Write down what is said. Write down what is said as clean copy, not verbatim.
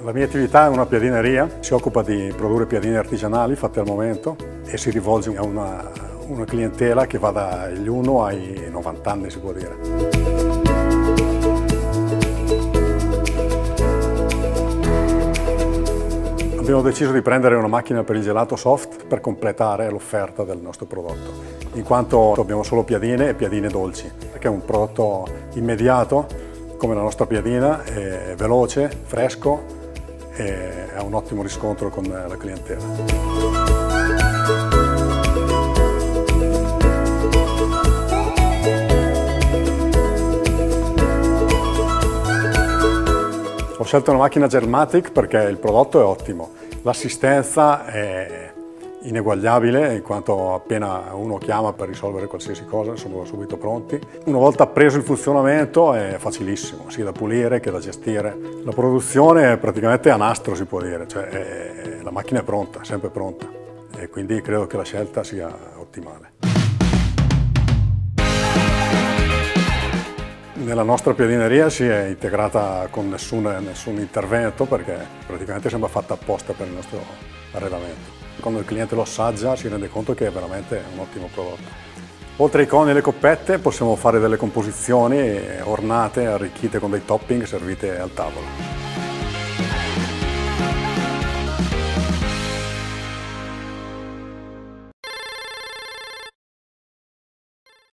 La mia attività è una piadineria, si occupa di produrre piadine artigianali fatte al momento e si rivolge a una clientela che va dagli 1 ai 90 anni, si può dire. Abbiamo deciso di prendere una macchina per il gelato soft per completare l'offerta del nostro prodotto, in quanto abbiamo solo piadine e piadine dolci, perché è un prodotto immediato, come la nostra piadina, è veloce, fresco e ha un ottimo riscontro con la clientela. Ho scelto una macchina Gelmatic perché il prodotto è ottimo, l'assistenza è ineguagliabile in quanto appena uno chiama per risolvere qualsiasi cosa sono subito pronti. Una volta preso il funzionamento è facilissimo, sia da pulire che da gestire. La produzione è praticamente a nastro, si può dire, cioè la macchina è pronta, sempre pronta e quindi credo che la scelta sia ottimale. Nella nostra piadineria si è integrata con nessun intervento perché praticamente sembra fatta apposta per il nostro arredamento. Quando il cliente lo assaggia si rende conto che è veramente un ottimo prodotto. Oltre ai coni e le coppette possiamo fare delle composizioni ornate, arricchite con dei topping servite al tavolo.